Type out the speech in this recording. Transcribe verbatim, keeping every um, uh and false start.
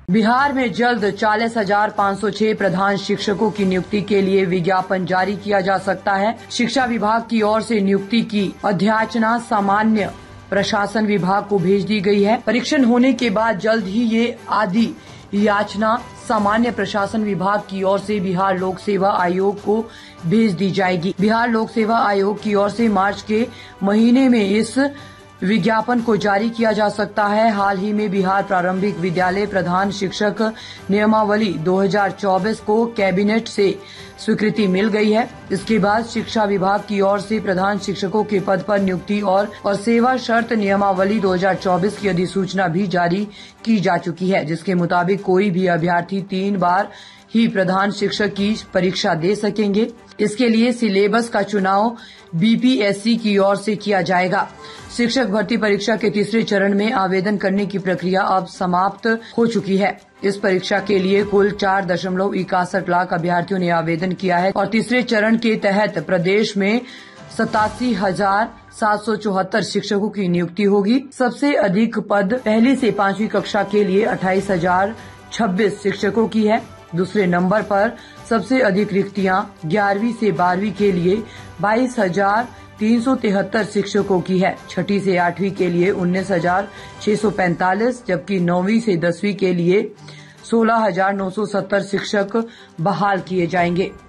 बिहार में जल्द चालीस हजार पाँच सौ छह प्रधान शिक्षकों की नियुक्ति के लिए विज्ञापन जारी किया जा सकता है। शिक्षा विभाग की ओर से नियुक्ति की अध्याचना सामान्य प्रशासन विभाग को भेज दी गई है। परीक्षण होने के बाद जल्द ही ये आदि याचना सामान्य प्रशासन विभाग की ओर से बिहार लोक सेवा आयोग को भेज दी जाएगी। बिहार लोक सेवा आयोग की ओर से मार्च के महीने में इस विज्ञापन को जारी किया जा सकता है। हाल ही में बिहार प्रारंभिक विद्यालय प्रधान शिक्षक नियमावली दो हज़ार चौबीस को कैबिनेट से स्वीकृति मिल गई है। इसके बाद शिक्षा विभाग की ओर से प्रधान शिक्षकों के पद पर नियुक्ति और, और सेवा शर्त नियमावली दो हज़ार चौबीस की अधिसूचना भी जारी की जा चुकी है, जिसके मुताबिक कोई भी अभ्यर्थी तीन बार ही प्रधान शिक्षक की परीक्षा दे सकेंगे। इसके लिए सिलेबस का चुनाव बी पी एस सी की ओर से किया जाएगा। शिक्षक भर्ती परीक्षा के तीसरे चरण में आवेदन करने की प्रक्रिया अब समाप्त हो चुकी है। इस परीक्षा के लिए कुल चार दशमलव इकसठ लाख अभ्यर्थियों ने आवेदन किया है और तीसरे चरण के तहत प्रदेश में सतासी हजार सात सौ चौहत्तर शिक्षकों की नियुक्ति होगी। सबसे अधिक पद पहली से पांचवी कक्षा के लिए अट्ठाईस हजार छब्बीस शिक्षकों की है। दूसरे नंबर पर सबसे अधिक रिक्तियां ग्यारहवीं से बारहवीं के लिए बाईस हजार तीन सौ तिहत्तर शिक्षकों की है। छठी से आठवीं के लिए उन्नीस हजार छह सौ पैंतालीस, जबकि नौवीं से दसवीं के लिए सोलह हजार नौ सौ सत्तर शिक्षक बहाल किए जाएंगे।